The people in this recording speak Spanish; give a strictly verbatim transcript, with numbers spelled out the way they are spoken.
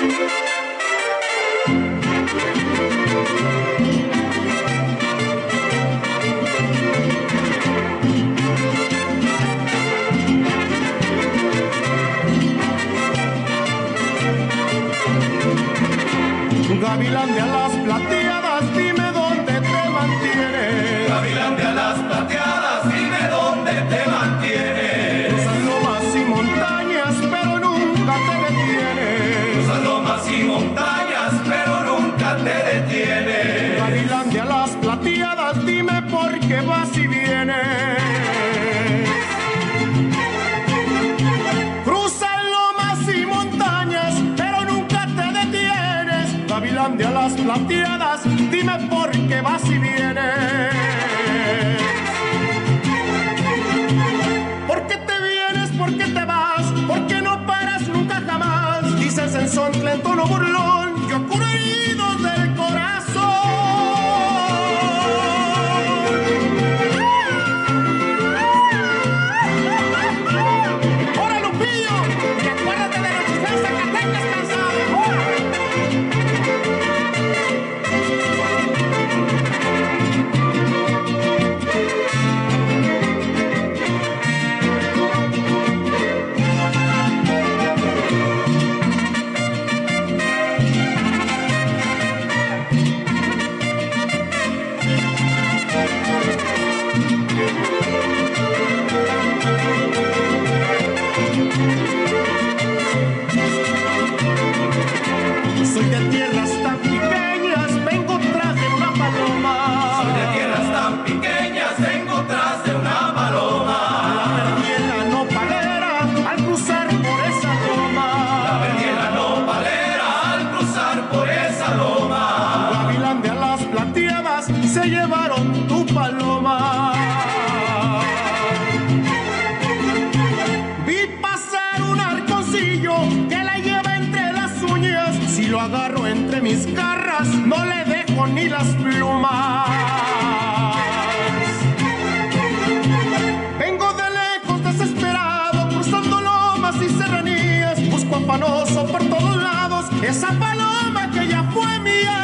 Gavilán de alas plateadas, dime dónde te mantienes. Gavilán de alas plateadas, dime dónde te mantienes. Cruzas lomas y montañas, pero nunca te detienes. Cruzas lomas y montañas, pero nunca te detienes. Gavilán de alas plateadas, dime por qué vas y vienes. Gavilán de alas plateadas, dime por qué vas y vienes. ¿Por qué te vienes? ¿Por qué te vas? ¿Por qué no paras nunca jamás? Dices en son en tono burlón, yo curo heridos del corazón. ¡Ahora, Lupillo! Y acuérdate de los chistes Zacatecas cansados. Soy de tierras tan pequeñas, vengo tras de una paloma. Soy de tierras tan pequeñas, vengo tras de una paloma. La perdí en la nopalera al cruzar por esa loma. La perdí en la nopalera al cruzar por esa loma. Gavilán de alas plateadas, se llevaron tu paloma. Vi pasar un arconcillo que la lleva entre las uñas. Si lo agarro entre mis garras, no le dejo ni las plumas. Vengo de lejos desesperado, cruzando lomas y serranías. Busco afanoso por todos lados esa paloma que ya fue mía.